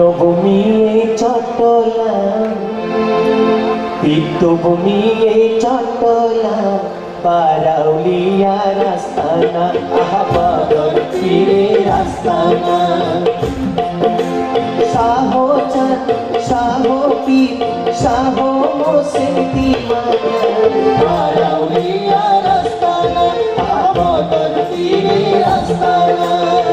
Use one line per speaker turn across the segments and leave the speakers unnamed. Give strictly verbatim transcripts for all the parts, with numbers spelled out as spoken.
তিক্তভূমি চট্টগ্রাম, তিক্তভূমি চট্টগ্রাম, বারাউলিয়া রাস্তানা, আহবাদর পীরের রাস্তানা। শাহো চাঁদ, শাহো পীর, শাহো মোহসিন দিওয়ানা, বারাউলিয়া রাস্তানা, আহবাদর পীরের রাস্তানা।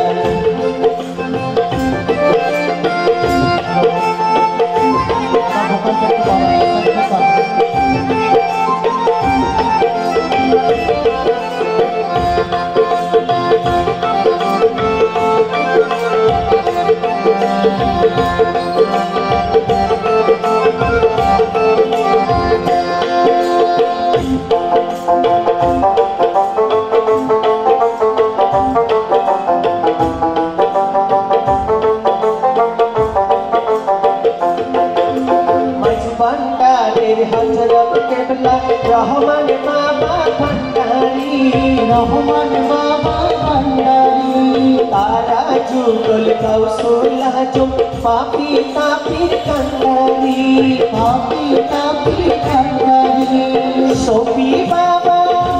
রহমান বাবা ভান্ডারি, রহমান বাবা ভান্ডারি, তারা যুগল কৌশল আজম, পাপি তাপির কান্ডারি, পাপি তাপির কান্ডারি। সফি বাবা,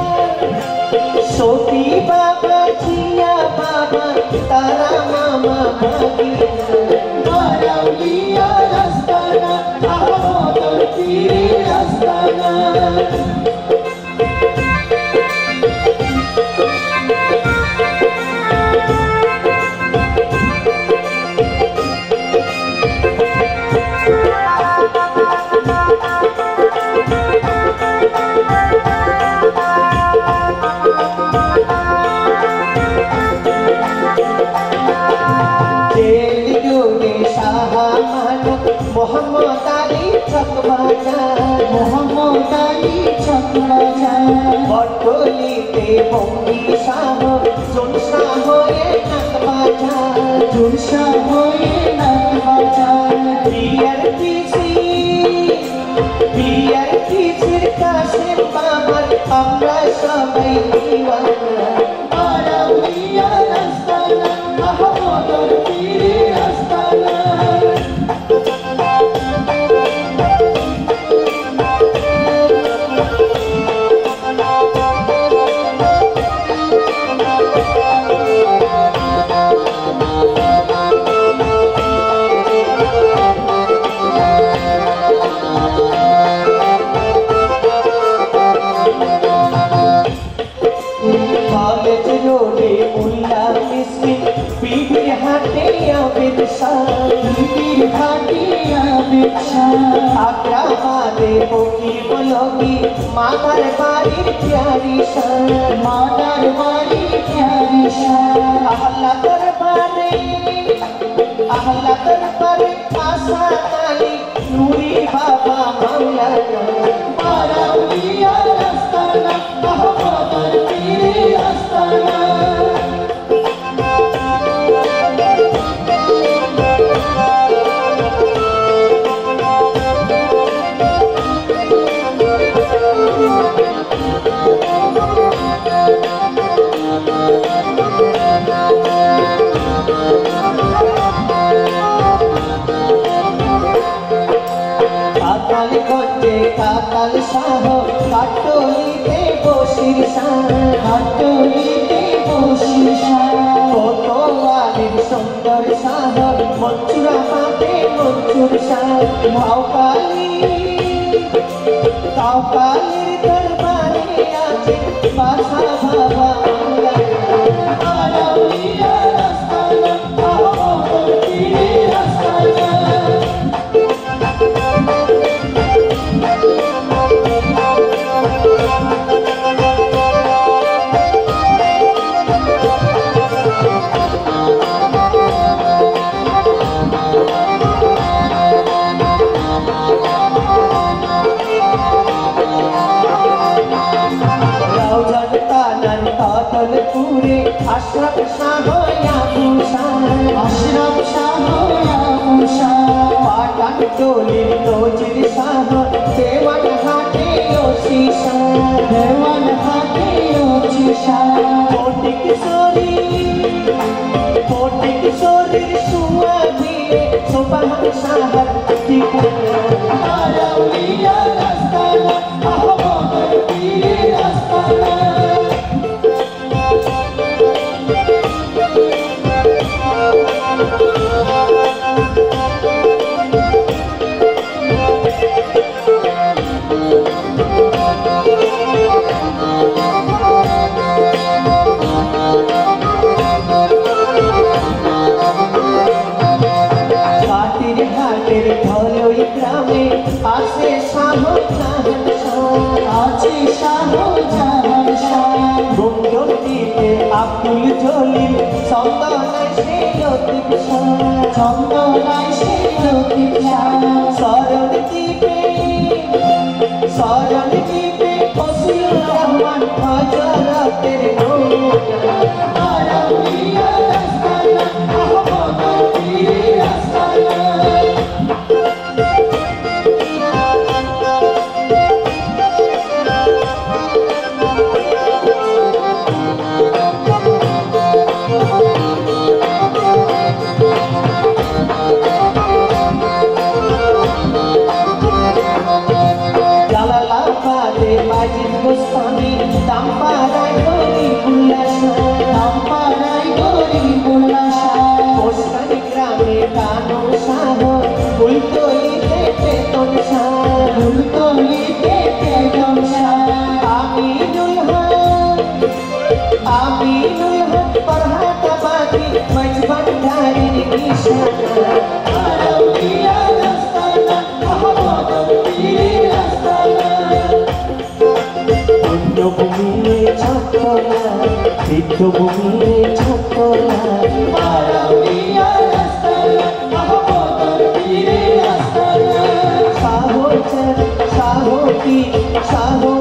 সফি বাবা, জিয়া বাবা, তারা মামা ভাগিনা, বারাউলিয়া রাস্তানা, আহমদর পীরের রাস্তানা। মোহাম্মদ আলী চকবাজার, মোহাম্মদ আলী চকবাজার, বটলিতে বঙ্গি শাহ, জুনসা হয়ে নাকবাজার, জুনসা হয়ে নাকবাজার। বিয়ার পিছি, বিয়ার পিছির কাশেম বাবার, আমরা সবাই দিওয়ানা, বারাউলিয়া রাস্তানা, আহমদর পীরের রাস্তানা। মাদার বাড়ির প্যারি শান, মাদার বাড়ির প্যারি শান। আহলা দরবারে, আহলা দরবারে আশা আলী নুরি বাবা মাওলানা, বারাউলিয়া রাস্তানা, আহমদর পীরের রাস্তানা। কাকাল শাহ, কাটলিতে বসির শাহ, কাটলিতে বসির শাহ। কোতোয়ালির সুন্দর শাহ, মনসুরা মাতে মনসুর শাহ। কাউকালি, কাউকালির দরবারে আছে বাসা বাবা মাওলানা, বারাউলিয়া রাস্তানা, আহমদর পীরের রাস্তানা। আশরাফ শাহ ইয়াবুশান, আশরাফ শাহ ইয়াবুশান। পাটান টলির নজির শাহ, দেওয়ান হাটে ওসি শাহ, দেওয়ান হাটে ওসি শাহ। কোটি কিশোরী, কোটি কিশোরীর সুয়া দিয়ে সুবহান গুঞ্জনটিতে আকুল জলিল চন্দনায় সে লতিফ চন্দনায় সে লতিফ শরণ দ্বীপে শরণ দ্বীপে ফসিলুর রহমান হযরতের নূর আরবিয়া রাস্তানা আহমদ পীর রাস্তানা গোস্বামী দাম্পারায় গরি উল্লাসা দাম্পারায় গরি উল্লাসা কোস্তানি গ্রামে কানো শাহ ফুলতলিতে বেতন শাহ ফুলতলিতে বেতন শাহ আমিনুল হক আমিনুল হক ফরহাতাবাদী মজবন্দারির নিশানা আরবিয়া রাস্তানা আহমদ পীর রাস্তানা ভূমিরে ছতলা তীর্থভূমিরে ছতলা আরবিয়া রাস্তানা আহমদ পীর রাস্তানা সাহো চাঁদ সাহো কি সাহো